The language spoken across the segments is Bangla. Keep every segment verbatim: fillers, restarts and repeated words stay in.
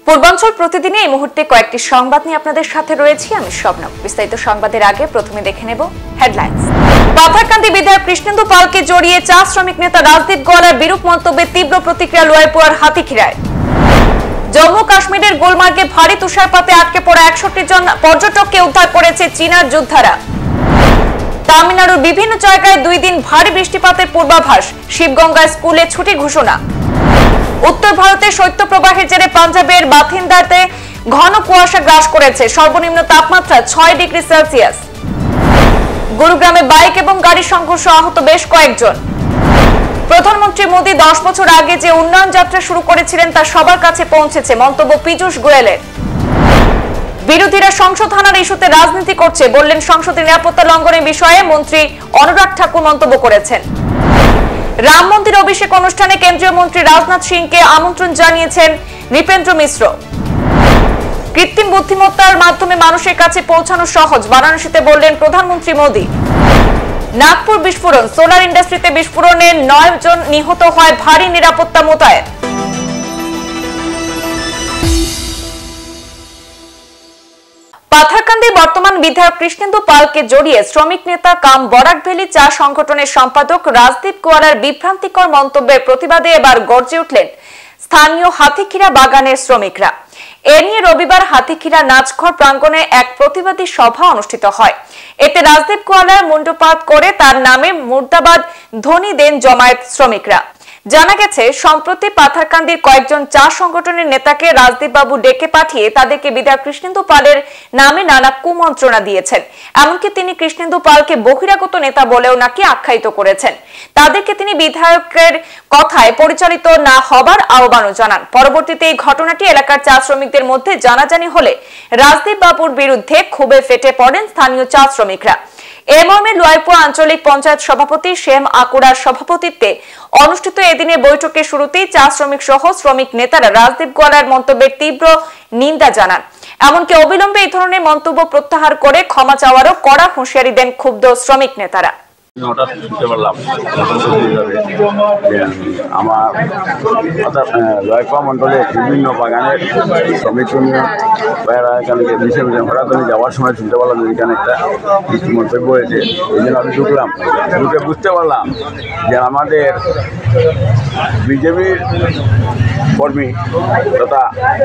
পূর্বাঞ্চল প্রতিদিনে এই মুহূর্তে কয়েকটি সংবাদ নিয়ে আপনাদের সাথে রয়েছি আমি শবনম। বিস্তারিত সংবাদের আগে প্রথমে দেখে নেব হেডলাইন্স। পাথারকান্দি বিধায়ক কৃষ্ণেন্দু পালকে জড়িয়ে চা শ্রমিক নেতা রাজদীপ গোয়ালার বিরূপ মন্তব্যে তীব্র প্রতিক্রিয়া লোয়ারপুয়ার হাতিখিরায়। জম্মু কাশ্মীরের গুলমার্গে ভারী তুষারপাতে আটকে পড়া একষট্টি জন পর্যটককে উদ্ধার করেছে চীনার যোদ্ধারা। তামিলনাড়ুর বিভিন্ন জায়গায় দুই দিন ভারী বৃষ্টিপাতের পূর্বাভাস, শিবগঙ্গা স্কুলে ছুটি ঘোষণা। উত্তর ভারতের শৈত্যপ্রবাহের জেরে পাঞ্জাবের বাথিন্দাতে ঘন কুয়াশা গ্রাস করেছে, সর্বনিম্ন তাপমাত্রা ছয় ডিগ্রি সেলসিয়াস। গুরুগ্রামে বাইক এবং গাড়ির সংঘর্ষ, আহত বেশ কয়েকজন। প্রধানমন্ত্রী মোদী দশ বছর আগে যে উন্নয়ন যাত্রা শুরু করেছিলেন তা সবার কাছে পৌঁছেছে, মন্তব্য পীযূষ গোয়েলের। বিরোধীরা সংসদ হানার ইস্যুতে রাজনীতি করছে বললেন সংসদের নিরাপত্তা লঙ্ঘনের বিষয়ে মন্ত্রী অনুরাগ ঠাকুর মন্তব্য করেছেন। রাম মন্দির অভিষেক অনুষ্ঠানে কেন্দ্রীয় মন্ত্রী রাজনাথ সিংকে আমন্ত্রণ জানিয়েছেন নৃপেন্দ্র মিশ্র। কৃত্রিম বুদ্ধিমত্তার মাধ্যমে মানুষের কাছে পৌঁছানো সহজ, বারাণসীতে বললেন প্রধানমন্ত্রী মোদী। নাগপুর বিস্ফোরণ, সোলার ইন্ডাস্ট্রিতে বিস্ফোরণে নয় জন নিহত হয়, ভারী নিরাপত্তা মোতায়েন। পাথারকান্দি বর্তমান বিধায়ক কৃষ্ণেন্দু পালকে জড়িয়ে শ্রমিক নেতা কাম বরাক ভ্যালি চা সংগঠনের সম্পাদক রাজদীপ গোয়ালার বিভ্রান্তিকর মন্তব্যের প্রতিবাদে এবার গর্জে উঠলেন স্থানীয় হাতিখিরা বাগানের শ্রমিকরা। এ নিয়ে রবিবার হাতিখিরা নাচঘর প্রাঙ্গণে এক প্রতিবাদী সভা অনুষ্ঠিত হয়। এতে রাজদীপ গোয়ালার মুন্ডুপাত করে তার নামে মুর্দাবাদ ধ্বনি দেন জমায়েত শ্রমিকরা। জানা গেছে, সম্প্রতি পাথারকান্দির কয়েকজন চা সংগঠনের নেতাকে রাজদীপ বাবু ডেকে পাঠিয়ে তাদেরকে বিধায়ক কৃষ্ণেন্দু পালের নামে নানা কুমন্ত্রণা দিয়েছেন। এমনকি তিনি কৃষ্ণেন্দু পালকে বহিরাগত নেতা বলেও নাকি আখ্যায়িত করেছেন। তাদেরকে তিনি বিধায়কের কথায় পরিচালিত না হবার আহ্বানও জানান। পরবর্তীতে এই ঘটনাটি এলাকার চা শ্রমিকদের মধ্যে জানাজানি হলে রাজদীপ বাবুর বিরুদ্ধে ক্ষোভে ফেটে পড়েন স্থানীয় চা শ্রমিকরা। এ মর্মে লোয়ারপুর আঞ্চলিক পঞ্চায়েত সভাপতি শেম আকুড়ার সভাপতিত্বে অনুষ্ঠিত এদিনের বৈঠকে শুরুতেই চা শ্রমিক সহ শ্রমিক নেতারা রাজদীপ গোয়ালার মন্তব্যের তীব্র নিন্দা জানান। এমনকি অবিলম্বে এই ধরনের মন্তব্য প্রত্যাহার করে ক্ষমা চাওয়ারও কড়া হুঁশিয়ারি দেন ক্ষুব্ধ শ্রমিক নেতারা। হঠাৎ শুনতে পারলাম আমার অর্থাৎ লয়পা মণ্ডলে বিভিন্ন বাগানের শ্রমিক ইউনিয়ন এখানে মিশে মিশে হঠাৎ আমি যাওয়ার সময় শুনতে পারলাম যে এখানে একটা কিছু মন্তব্য হয়েছে। এই জন্য আমি ঢুকলাম, ঢুকে বুঝতে পারলাম যে আমাদের বিজেপির কর্মী তথা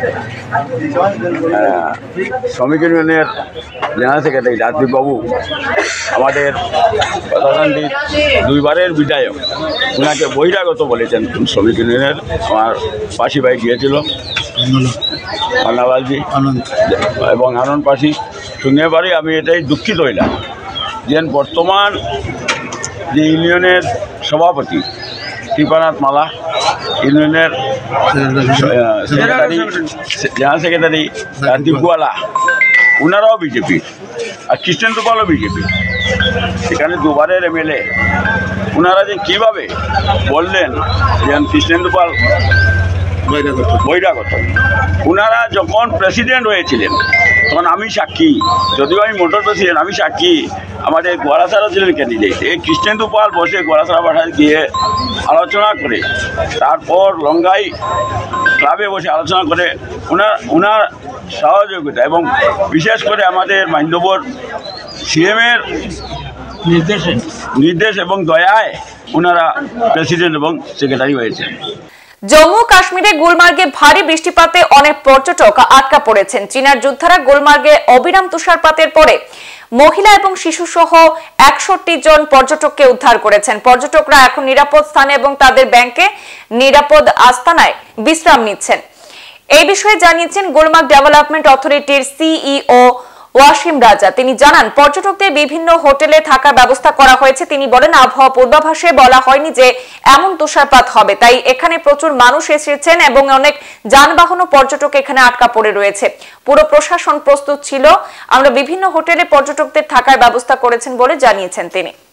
শ্রমিক ইউনিয়নের জেনারেল সেক্রেটারি রাজদীপ বাবু আমাদের পাথারকান্দির দুইবারের বিধায়ক, ওনাকে বহিরাগত বলেছেন শ্রমিক ইউনিয়নের। আমার পাশি ভাই গিয়েছিল আন্নাবাজি এবং আনন্দ পাশি শুনে পারি আমি এটাই দুঃখিত হইলাম যে বর্তমান যে ইউনিয়নের সভাপতি কৃপানাথ মালা, ইউনিয়নের secretary general secretary Rajdeep Goala, ওনারাও বিজেপি আর কৃষ্ণেন্দু পালও বিজেপি। সেখানে দুবারের এমএলএ ওনারা যে কীভাবে বললেন যে কৃষ্ণেন্দু পাল বহিরাগত। ওনারা যখন প্রেসিডেন্ট হয়েছিলেন তখন আমি সাক্ষী, যদিও আমি মোটর প্রেসিডেন্ট, আমি সাক্ষী আমাদের গোয়ালাছাড়া ছিলেন ক্যান্ডিডেট। এই কৃষ্ণেন্দু পাল বসে গোয়ালাছাড়া পাঠায় গিয়ে আলোচনা করে, তারপর লঙ্গাই ক্লাবে বসে আলোচনা করে ওনার ওনার সহযোগিতা এবং বিশেষ করে আমাদের মাইন্ডবর সিএমের নির্দেশে নির্দেশ এবং দয়ায় ওনারা প্রেসিডেন্ট এবং সেক্রেটারি হয়েছেন। জম্মু কাশ্মীরে গুলমার্গে ভারী বৃষ্টিপাতে অনেক পর্যটক আটকা পড়েছেন। চীনার যোদ্ধারা গুলমার্গে অবিরাম তুষারপাতের পরে মহিলা এবং শিশু সহ একষট্টি জন পর্যটককে উদ্ধার করেছেন। পর্যটকরা এখন নিরাপদ স্থানে এবং তাদের ব্যাংকে নিরাপদ আস্তানায় বিশ্রাম নিচ্ছেন। এই বিষয়ে জানিয়েছেন গুলমার্গ ডেভেলপমেন্ট অথরিটির সিইও ওয়াসিম রাজা। তিনি জানান, পর্যটকদের বিভিন্ন হোটেলে থাকার ব্যবস্থা করা হয়েছে। তিনি বলেন, আবহাওয়া পূর্বাভাসে বলা হয়নি যে এমন তুষারপাত হবে, তাই এখানে প্রচুর মানুষ এসেছেন এবং অনেক যানবাহন ও পর্যটক এখানে আটকা পড়ে রয়েছে। পুরো প্রশাসন প্রস্তুত ছিল। আমরা বিভিন্ন হোটেলে পর্যটকদের থাকার ব্যবস্থা করেছেন বলে জানিয়েছেন তিনি।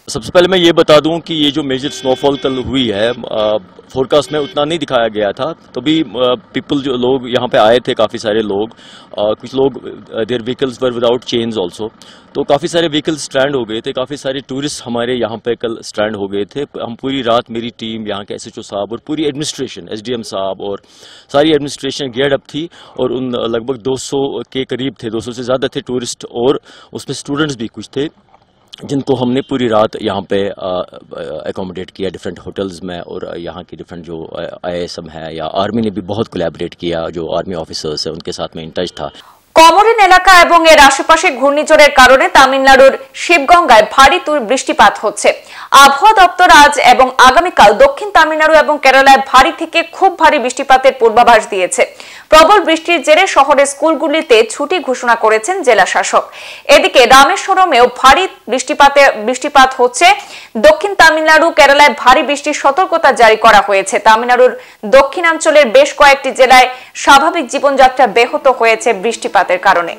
सबसे पहले मैं ये बता दूं कि ये जो मेजर स्नोफॉल कल हुई है फोरकास्ट में उतना नहीं दिखाया गया था, तो भी पीपल जो लोग यहाँ पे आए थे, काफ़ी सारे लोग, आ, कुछ लोग their vehicles were without chains also, तो काफ़ी सारे व्हीकल्स स्ट्रैंड हो गए थे, काफ़ी सारे टूरिस्ट हमारे यहाँ पे कल स्ट्रैंड हो गए थे। हम पूरी रात, मेरी टीम, यहाँ के एसएचओ साहब और पूरी एडमिनिस्ट्रेशन, एसडीएम साहब और सारी एडमिनिस्ट्रेशन गेयर्ड अप थी, और उन लगभग दो सौ के करीब थे, दो सौ से ज़्यादा थे टूरिस्ट, और उसमें स्टूडेंट्स भी कुछ थे, जिनको हमने पूरी रात यहाँ पे एकोमोडेट किया डिफरेंट होटल्स में, और यहाँ की डिफरेंट जो आईएसएम है या आर्मी ने भी बहुत कोलैबोरेट किया, जो आर्मी ऑफिसर्स है उनके साथ में इन टच था। কমরিন এলাকা এবং এর আশেপাশে ঘূর্ণিঝড়ের কারণে তামিলনাড়ুর শিবগঙ্গায় ভারী বৃষ্টিপাত হচ্ছে। আবহাওয়া দপ্তর আজ এবং আগামীকাল দক্ষিণ তামিলনাড়ু এবং কেরালায় ভারী থেকে খুব ভারী বৃষ্টিপাতের পূর্বাভাস দিয়েছে। প্রবল বৃষ্টির জেরে শহরের স্কুলগুলিতে ছুটি ঘোষণা করেছেন জেলা শাসক। এদিকে রামেশ্বরমেও ভারী বৃষ্টিপাতে বৃষ্টিপাত হচ্ছে। দক্ষিণ তামিলনাড়ু, কেরালায় ভারী বৃষ্টির সতর্কতা জারি করা হয়েছে। তামিলনাড়ুর দক্ষিণাঞ্চলের বেশ কয়েকটি জেলায় স্বাভাবিক জীবনযাত্রা ব্যাহত হয়েছে বৃষ্টিপাতের কারণে।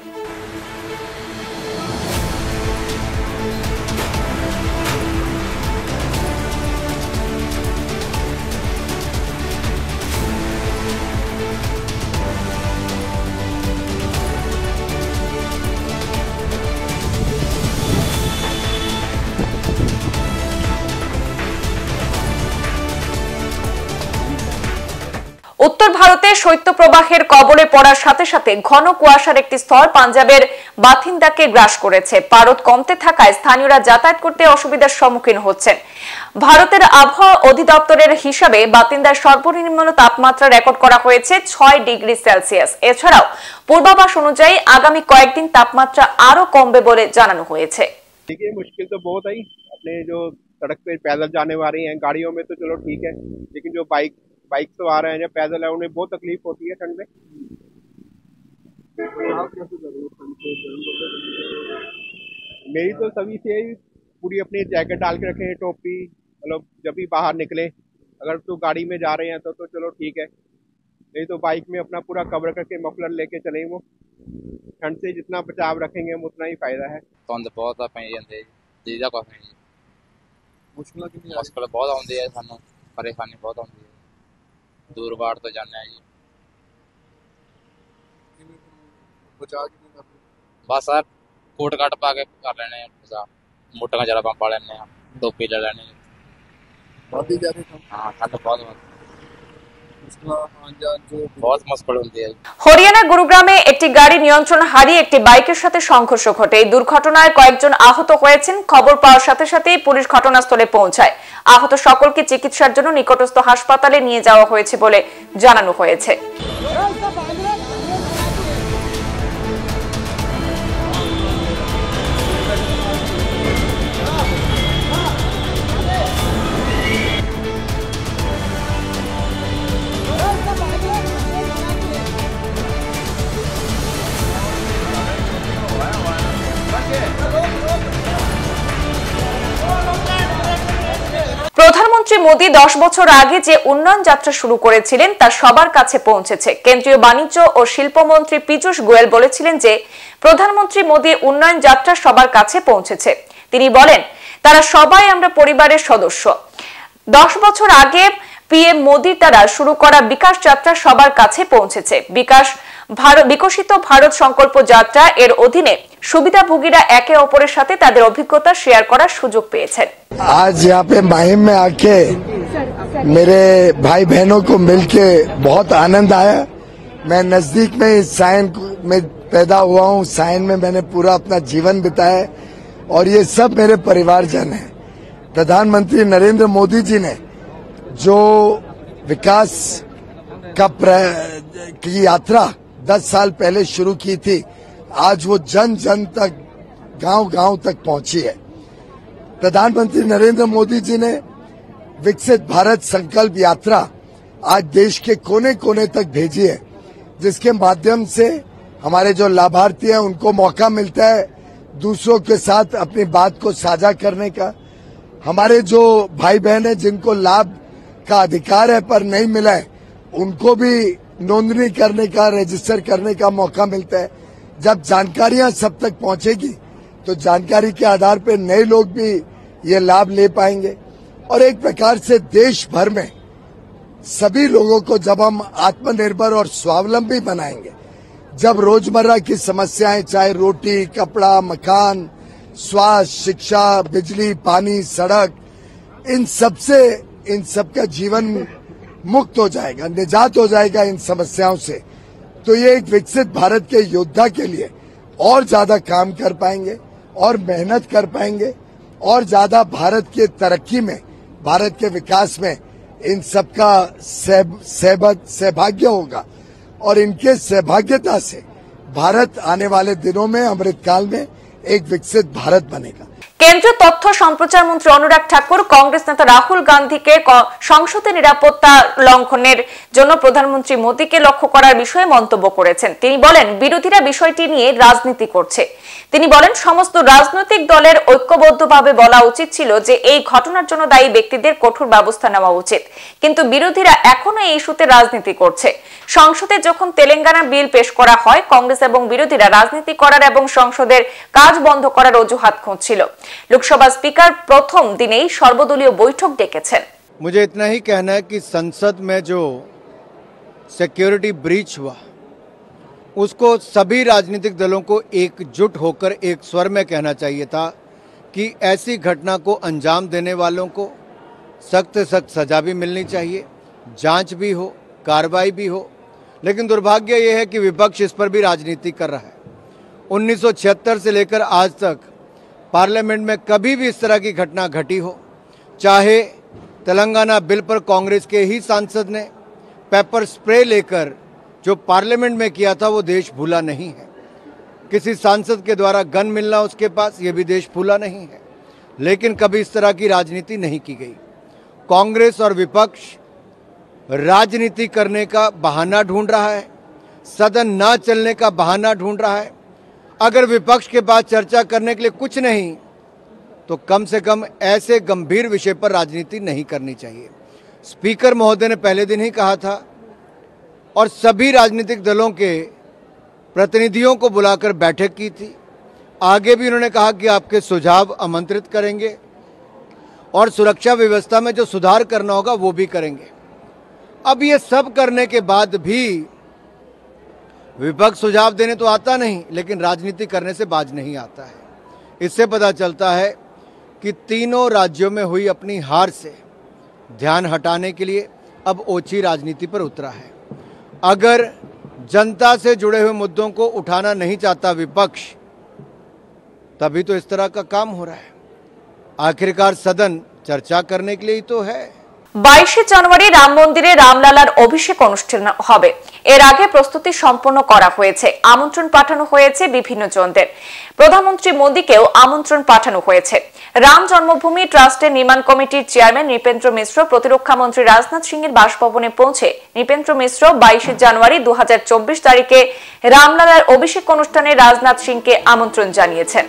উত্তর ভারতে শৈত্যপ্রবাহের কবলে পড়ার সাথে সাথে ঘন কুয়াশার একটি স্তর পাঞ্জাবের বাথিন্দাকে গ্রাস করেছে। পারদ কমতে থাকায় স্থানীয়রা যাতায়াত করতে অসুবিধার সম্মুখীন হচ্ছেন। ভারতের আবহাওয়া অধিদপ্তরের হিসাবে বাথিন্দার সর্বনিম্ন তাপমাত্রা রেকর্ড করা হয়েছে ছয় ডিগ্রি সেলসিয়াস। এছাড়াও পূর্বাভাস অনুযায়ী আগামী কয়েকদিন তাপমাত্রা আরো কমবে বলে জানানো হয়েছে। देखिए मुश्किल तो बहुत आई, अपने जो सड़क पे पैदल जाने वाले हैं, गाड़ियों में तो चलो ठीक है, लेकिन जो बाइक बाइक तो आ रहे हैं, जो पैदल है, उन्हें बहुत तकलीफ होती है ठंड में। मेरी तो सभी से पूरी अपनी जैकेट डाल के रखें, टोपी, मतलब जब भी बाहर निकले, अगर तो गाड़ी में जा रहे हैं तो तो चलो ठीक है, नहीं तो बाइक में अपना पूरा कवर करके मफलर लेके चले। वो ठंड से जितना बचाव रखेंगे हम उतना ही फायदा है। ਧੁੰਦ ਬਹੁਤ ਆ ਪਈ ਜਾਂਦੇ ਜੀ ਦਾ ਕੁਛ ਨਹੀਂ, ਮੁਸ਼ਕਲ ਕਿੰਨੀ ਮੁਸ਼ਕਲ ਬਹੁਤ ਆਉਂਦੀ ਹੈ, ਸਾਨੂੰ ਪਰੇਸ਼ਾਨੀ ਬਹੁਤ ਆਉਂਦੀ ਹੈ, ਦੂਰ ਬਾੜ ਤੋਂ ਜਾਂਦੇ ਆ ਜੀ। ਬਚਾ ਕਿਵੇਂ ਕਰਦੇ? ਬਸ ਸਰ ਕੋਟ ਕੱਟ ਪਾ ਕੇ ਕਰ ਲੈਣੇ ਆ, ਬਚਾ ਮੋਟੀਆਂ ਜਰਾਬਾਂ ਪਾ ਲੈਣੇ ਆ, ਟੋਪੀ ਲੈ ਲੈਣੀ। ਬਾਦੀ ਜਾ ਰਹੀ ਹਾਂ, ਠੰਡ ਬਹੁਤ হরিয়ানার গুরুগ্রামে একটি গাড়ি নিয়ন্ত্রণ হারিয়ে একটি বাইকের সাথে সংঘর্ষ ঘটে। এই দুর্ঘটনায় কয়েকজন আহত হয়েছেন। খবর পাওয়ার সাথে সাথেই পুলিশ ঘটনাস্থলে পৌঁছায়। আহত সকলকে চিকিৎসার জন্য নিকটস্থ হাসপাতালে নিয়ে যাওয়া হয়েছে বলে জানানো হয়েছে। প্রধানমন্ত্রী মোদী দশ বছর আগে যে উন্নয়ন যাত্রা শুরু করেছিলেন তা সবার কাছে পৌঁছেছে। কেন্দ্রীয় বাণিজ্য ও শিল্পমন্ত্রী পীযূষ গোয়েল বলেছিলেন যে প্রধানমন্ত্রী মোদীর উন্নয়ন যাত্রা সবার কাছে পৌঁছেছে। তিনি বলেন, তারা সবাই আমরা পরিবারের সদস্য। দশ বছর আগে পিএম মোদীর দ্বারা শুরু করা বিকাশ যাত্রা সবার কাছে পৌঁছেছে। বিকাশ ভারত বিকশিত ভারত সংকল্প যাত্রা এর অধীনে সুবিধাভোগীরা একে অপরের সাথে তাদের অভিজ্ঞতা শেয়ার করার সুযোগ পেয়েছেন। आज यहाँ पे माहिम में आके मेरे भाई बहनों को मिलके बहुत आनंद आया। मैं नजदीक में इस साइन में पैदा हुआ हूँ, साइन में मैंने पूरा अपना जीवन बिताया और ये सब मेरे परिवारजन हैं। प्रधानमंत्री नरेंद्र मोदी जी ने जो विकास का की यात्रा दस साल पहले शुरू की थी, आज वो जन जन तक, गांव गांव तक पहुंची है। प्रधानमंत्री नरेंद्र मोदी जी ने विकसित भारत संकल्प यात्रा आज देश के कोने कोने तक भेजी है, जिसके माध्यम से हमारे जो लाभार्थी हैं उनको मौका मिलता है दूसरों के साथ अपनी बात को साझा करने का। हमारे जो भाई बहन हैं जिनको लाभ का अधिकार है पर नहीं मिला है, उनको भी नोंदनी करने का, रजिस्टर करने का मौका मिलता है। जब जानकारियां सब तक पहुंचेगी तो जानकारी के आधार पर नए लोग भी ये लाभ ले पाएंगे। और एक प्रकार से देश भर में सभी लोगों को जब हम आत्मनिर्भर और स्वावलंबी बनाएंगे, जब रोजमर्रा की समस्याएं चाहे रोटी, कपड़ा, मकान, स्वास्थ्य, शिक्षा, बिजली, पानी, सड़क, इन सब से इन सबका जीवन मुक्त हो जाएगा, निजात हो जाएगा इन समस्याओं से, तो ये एक विकसित भारत के योद्धा के लिए और ज्यादा काम कर पाएंगे और मेहनत कर पाएंगे और ज्यादा भारत की तरक्की में, भारत के विकास में इन सबका सहभाग्य होगा। और इनके सहभाग्यता से भारत आने वाले दिनों में, अमृतकाल में एक विकसित भारत बनेगा। কেন্দ্রীয় তথ্য সম্প্রচার মন্ত্রী অনুরাগ ঠাকুর কংগ্রেস নেতা রাহুল গান্ধীকে সংসদে নিরাপত্তা লঙ্ঘনের জন্য প্রধানমন্ত্রী মোদীকে লক্ষ্য করার বিষয়ে মন্তব্য করেছেন। তিনি বলেন, বিরোধীরা বিষয়টি নিয়ে রাজনীতি করছে। তিনি বলেন, সমস্ত রাজনৈতিক দলের ঐক্যবদ্ধভাবে বলা উচিত ছিল যে এই ঘটনার জন্য দায়ী ব্যক্তিদের কঠোর ব্যবস্থা নেওয়া উচিত, কিন্তু বিরোধীরা এখনো এই ইস্যুতে রাজনীতি করছে। সংসদে যখন তেলেঙ্গানা বিল পেশ করা হয়, কংগ্রেস এবং বিরোধীরা রাজনীতি করার এবং সংসদের কাজ বন্ধ করার অজুহাত খুঁজছিল। लोकसभा स्पीकर प्रथम दिने ही सर्वदलीय बैठक डेकेছেন। मुझे इतना ही कहना है कि संसद में जो सिक्योरिटी ब्रीच हुआ उसको सभी राजनीतिक दलों को एकजुट होकर एक स्वर में कहना चाहिए था कि ऐसी घटना को अंजाम देने वालों को सख्त सख्त सजा भी मिलनी चाहिए, जांच भी हो, कार्रवाई भी हो। लेकिन दुर्भाग्य ये है कि विपक्ष इस पर भी राजनीति कर रहा है। उन्नीस सौ छिहत्तर से लेकर आज तक पार्लियामेंट में कभी भी इस तरह की घटना घटी हो, चाहे तेलंगाना बिल पर कांग्रेस के ही सांसद ने पेपर स्प्रे लेकर जो पार्लियामेंट में किया था वो देश भूला नहीं है। किसी सांसद के द्वारा गन मिलना उसके पास, ये भी देश भूला नहीं है। लेकिन कभी इस तरह की राजनीति नहीं की गई। कांग्रेस और विपक्ष राजनीति करने का बहाना ढूंढ रहा है, सदन ना चलने का बहाना ढूंढ रहा है। अगर विपक्ष के पास चर्चा करने के लिए कुछ नहीं तो कम से कम ऐसे गंभीर विषय पर राजनीति नहीं करनी चाहिए। स्पीकर महोदय ने पहले दिन ही कहा था और सभी राजनीतिक दलों के प्रतिनिधियों को बुलाकर बैठक की थी। आगे भी उन्होंने कहा कि आपके सुझाव आमंत्रित करेंगे और सुरक्षा व्यवस्था में जो सुधार करना होगा वो भी करेंगे। अब ये सब करने के बाद भी विपक्ष सुझाव देने तो आता नहीं, लेकिन राजनीति करने से बाज नहीं आता है। इससे पता चलता है कि तीनों राज्यों में हुई अपनी हार से ध्यान हटाने के लिए अब ओछी राजनीति पर उतरा है। अगर जनता से जुड़े हुए मुद्दों को उठाना नहीं चाहता विपक्ष, तभी तो इस तरह का काम हो रहा है। आखिरकार सदन चर्चा करने के लिए ही तो है। বাইশে জানুয়ারি রাম মন্দিরে রামলালার অভিষেক অনুষ্ঠান হবে। এর আগে প্রস্তুতি সম্পন্ন করা হয়েছে, আমন্ত্রণ পাঠানো হয়েছে বিভিন্ন জনদের। প্রধানমন্ত্রী মোদীকেও আমন্ত্রণ পাঠানো হয়েছে। রাম জন্মভূমি ট্রাস্টের নির্মাণ কমিটির চেয়ারম্যান নৃপেন্দ্র মিশ্র প্রতিরক্ষা মন্ত্রী রাজনাথ সিং এর বাসভবনে পৌঁছে নৃপেন্দ্র মিশ্র বাইশে জানুয়ারি দু হাজার চব্বিশ তারিখে রামলালার অভিষেক অনুষ্ঠানে রাজনাথ সিংকে আমন্ত্রণ জানিয়েছেন।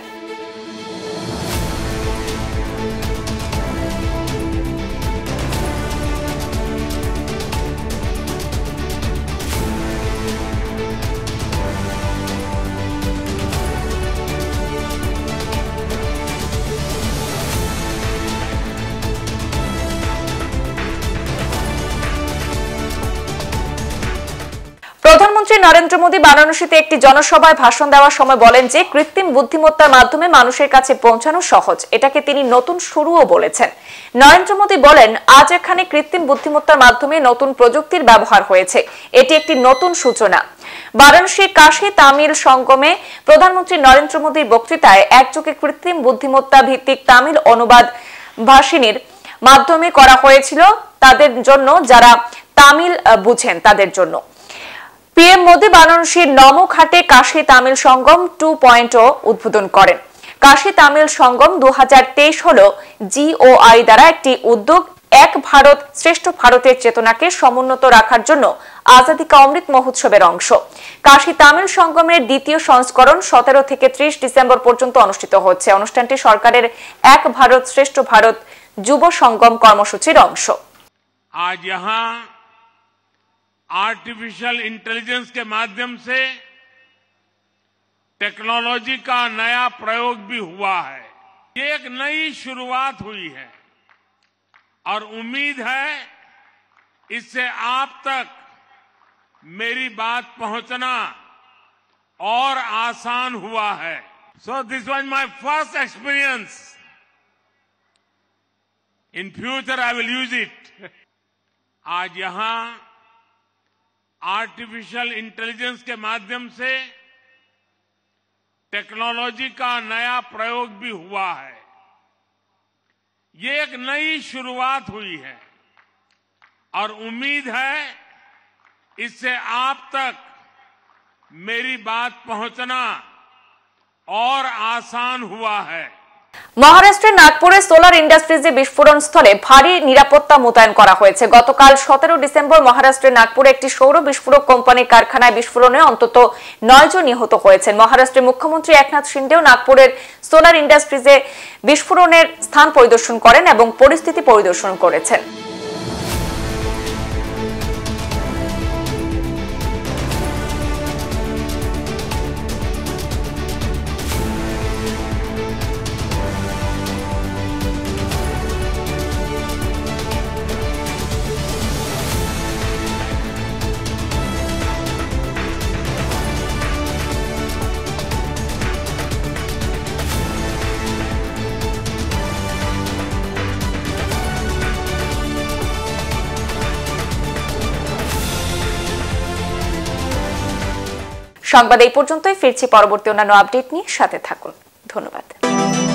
প্রধানমন্ত্রী নরেন্দ্র মোদী বারাণসীতে একটি জনসভায় ভাষণ দেওয়ার সময় বলেন যে কৃত্রিম বুদ্ধিমত্তার মাধ্যমে মানুষের কাছে পৌঁছানো সহজ। এটাকে তিনি নতুন শুরুও বলেছেন। নরেন্দ্র মোদী বলেন, আজ এখানে কৃত্রিম বুদ্ধিমত্তার মাধ্যমে নতুন প্রযুক্তির ব্যবহার হয়েছে। এটি একটি নতুন সূচনা। বারাণসীর কাশী তামিল সঙ্গমে প্রধানমন্ত্রী নরেন্দ্র মোদীর বক্তৃতায় একযোগে কৃত্রিম বুদ্ধিমত্তা ভিত্তিক তামিল অনুবাদ ভাষিনীর মাধ্যমে করা হয়েছিল তাদের জন্য যারা তামিল বুঝেন তাদের জন্য। পিএম মোদী বারাণসীর নমো ঘাটে কাশী তামিল সঙ্গম টু পয়েন্ট ও উদ্বোধন করেন। কাশী তামিল সঙ্গম দু হাজার তেইশ হল জিওআই দ্বারা একটি উদ্যোগ এক ভারত শ্রেষ্ঠ ভারতের চেতনাকে সমুন্নত রাখার জন্য আজাদী কা অমৃত মহোৎসবের অংশ। কাশী তামিল সঙ্গমের দ্বিতীয় সংস্করণ সতেরো থেকে ত্রিশ ডিসেম্বর পর্যন্ত অনুষ্ঠিত হচ্ছে। অনুষ্ঠানটি সরকারের এক ভারত শ্রেষ্ঠ ভারত যুব সঙ্গম কর্মসূচির অংশ। आज यहाँ आर्टिफिशियल इंटेलिजेंस के माध्यम से टेक्नोलॉजी का नया प्रयोग भी हुआ है। ये एक नई शुरुआत हुई है और उम्मीद है इससे आप तक मेरी बात पहुंचना और आसान हुआ है। So this was my first experience. In future I will use it. आज यहां आर्टिफिशियल इंटेलिजेंस के माध्यम से टेक्नोलॉजी का नया प्रयोग भी हुआ है। ये एक नई शुरुआत हुई है और उम्मीद है इससे आप तक मेरी बात पहुंचना और आसान हुआ है। মহারাষ্ট্রের নাগপুরে সোলার ইন্ডাস্ট্রিজে বিস্ফোরণ স্থলে ভারী নিরাপত্তা মোতায়েন করা হয়েছে। গতকাল সতেরো ডিসেম্বর মহারাষ্ট্রের নাগপুরে একটি সৌর বিস্ফোরক কোম্পানির কারখানায় বিস্ফোরণে অন্তত নয় জন নিহত হয়েছেন। মহারাষ্ট্রের মুখ্যমন্ত্রী একনাথ শিন্দেও নাগপুরের সোলার ইন্ডাস্ট্রিজে বিস্ফোরণের স্থান পরিদর্শন করেন এবং পরিস্থিতি পরিদর্শন করেছেন। সংবাদ এই পর্যন্তই। ফিরছি পরবর্তী অন্যান্য আপডেট নিয়ে, সাথে থাকুন। ধন্যবাদ।